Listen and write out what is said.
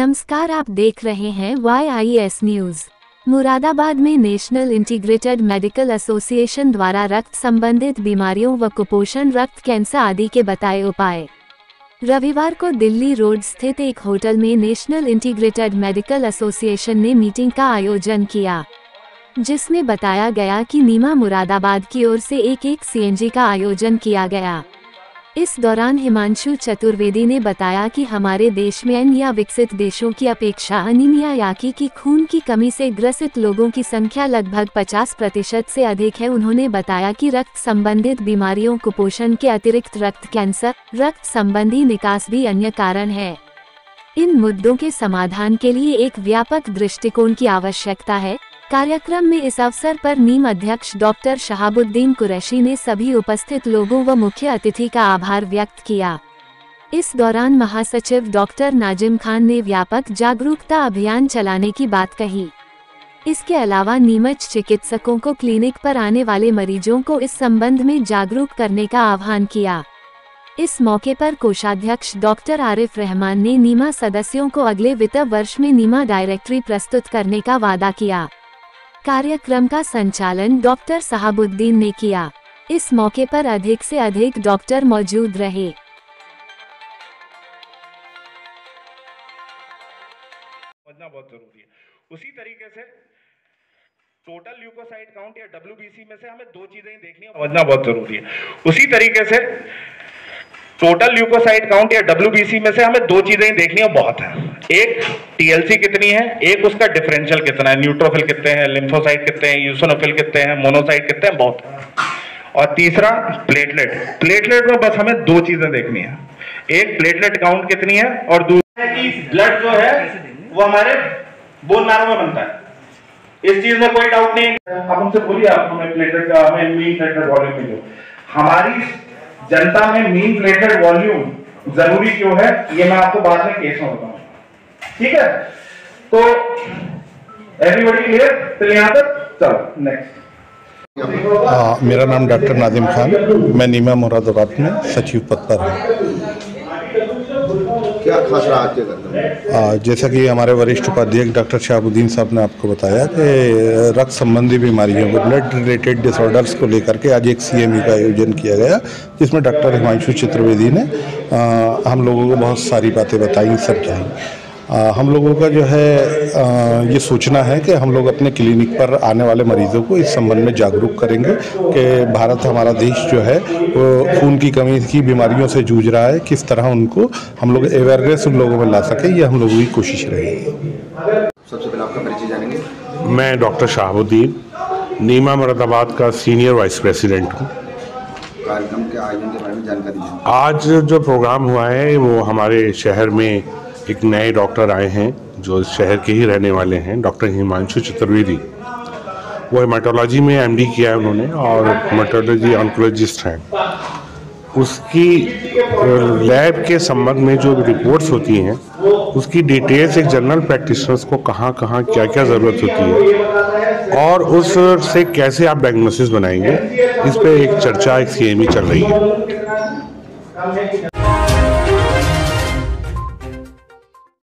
नमस्कार, आप देख रहे हैं YIS न्यूज़। मुरादाबाद में नेशनल इंटीग्रेटेड मेडिकल एसोसिएशन द्वारा रक्त संबंधित बीमारियों व कुपोषण, रक्त कैंसर आदि के बताए उपाय। रविवार को दिल्ली रोड स्थित एक होटल में नेशनल इंटीग्रेटेड मेडिकल एसोसिएशन ने मीटिंग का आयोजन किया, जिसमें बताया गया कि नीमा मुरादाबाद की ओर से एक CNG का आयोजन किया गया। इस दौरान हिमांशु चतुर्वेदी ने बताया कि हमारे देश में अन्य या विकसित देशों की अपेक्षा अनीमिया यानी कि खून की कमी से ग्रसित लोगों की संख्या लगभग 50% से अधिक है। उन्होंने बताया कि रक्त संबंधित बीमारियों, कुपोषण के अतिरिक्त रक्त कैंसर, रक्त संबंधी निकास भी अन्य कारण है। इन मुद्दों के समाधान के लिए एक व्यापक दृष्टिकोण की आवश्यकता है। कार्यक्रम में इस अवसर पर नीम अध्यक्ष डॉक्टर शहाबुद्दीन कुरैशी ने सभी उपस्थित लोगों व मुख्य अतिथि का आभार व्यक्त किया। इस दौरान महासचिव डॉक्टर नाजिम खान ने व्यापक जागरूकता अभियान चलाने की बात कही। इसके अलावा नीमच चिकित्सकों को क्लिनिक पर आने वाले मरीजों को इस संबंध में जागरूक करने का आह्वान किया। इस मौके पर कोषाध्यक्ष डॉक्टर आरिफ रहमान ने नीमा सदस्यों को अगले वित्त वर्ष में नीमा डायरेक्टरी प्रस्तुत करने का वादा किया। कार्यक्रम का संचालन डॉक्टर शहाबुद्दीन ने किया। इस मौके पर अधिक से अधिक डॉक्टर मौजूद रहे। समझना बहुत जरूरी है। उसी तरीके से टोटल ल्यूकोसाइट काउंट या WBC में से हमें दो चीजें देखनी है, समझना बहुत जरूरी है। उसी तरीके से टोटल ल्यूकोसाइट काउंट या WBC में से हमें दो चीजें देखनी है, बहुत है। एक TLC कितनी है, एक उसका डिफरेंशियल कितना है, न्यूट्रोफिल कितने हैं, लिम्फोसाइट कितने हैं, यूसिनोफिल कितने हैं, मोनोसाइट कितने हैं, बहुत है। और तीसरा प्लेटलेट में बस हमें दो चीजें देखनी है, एक प्लेटलेट काउंट कितनी है और दूसरा है कि ब्लड जो है वो हमारे बोन मैरो में बनता है। इस चीज में कोई डाउट नहीं है। आप हमसे बोलिए, आप हमें प्लेटलेट का, हमें मीन प्लेटलेट वॉल्यूम में जो हमारी जनता में मीन प्लेटलेट वॉल्यूम जरूरी क्यों है, ये मैं आपको बाद में केस में बताऊंगा, ठीक है। तो एवरीबॉडी क्लियर? तो यहां तक चलो नेक्स्ट। मेरा नाम डॉक्टर नादिम खान, मैं नीमा मुरादाबाद में सचिव पद पर हूँ। क्या खास रहा आपके घर? जैसा कि हमारे वरिष्ठ उपाध्यक्ष डॉक्टर शहाबुद्दीन साहब ने आपको बताया कि रक्त संबंधी बीमारियों को, ब्लड रिलेटेड डिसऑर्डर्स को लेकर के आज एक CME का आयोजन किया गया, जिसमें डॉक्टर हिमांशु चतुर्वेदी ने हम लोगों को बहुत सारी बातें बताई, समझाई। हम लोगों का जो है ये सोचना है कि हम लोग अपने क्लिनिक पर आने वाले मरीजों को इस संबंध में जागरूक करेंगे कि भारत, हमारा देश जो है वो खून की कमी की बीमारियों से जूझ रहा है, किस तरह उनको हम लोग अवेयरनेस उन लोगों में ला सके, ये हम लोगों की कोशिश रहेगी। सबसे पहले आपका परिचय जानेंगे। मैं डॉक्टर शहाबुद्दीन, नीमा मुरादाबाद का सीनियर वाइस प्रेसिडेंट हूँ। कार्यक्रम के आयोजन के बारे में जानकारी दीजिए। आज जो प्रोग्राम हुआ है वो हमारे शहर में एक नए डॉक्टर आए हैं जो शहर के ही रहने वाले हैं, डॉक्टर हिमांशु चतुर्वेदी। वो हेमाटोलॉजी में MD किया है उन्होंने और हेमाटोलॉजी ऑन्कोलॉजिस्ट हैं। उसकी लैब के संबंध में जो रिपोर्ट्स होती हैं उसकी डिटेल्स एक जनरल प्रैक्टिशनर्स को कहाँ क्या ज़रूरत होती है और उससे कैसे आप डायग्नोसिस बनाएंगे, इस पे एक चर्चा, एक CME चल रही है।